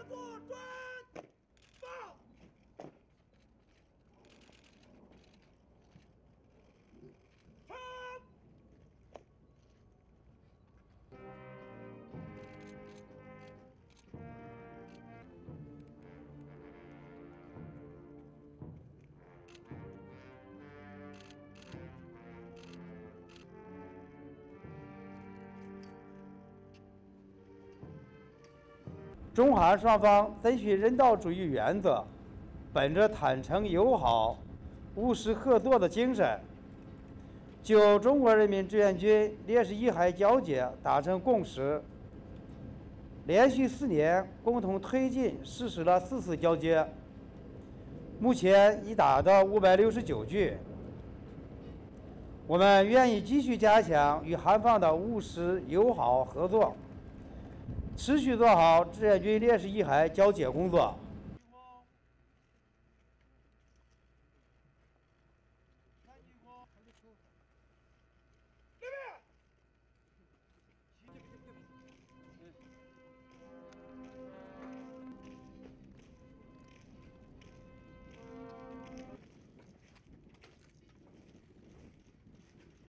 作准报。好。 中韩双方遵循人道主义原则，本着坦诚友好、务实合作的精神，就中国人民志愿军烈士遗骸交接达成共识，连续4年共同推进实施了4次交接，目前已达到569具。我们愿意继续加强与韩方的务实友好合作，持续做好志愿军烈士遗骸交接工作。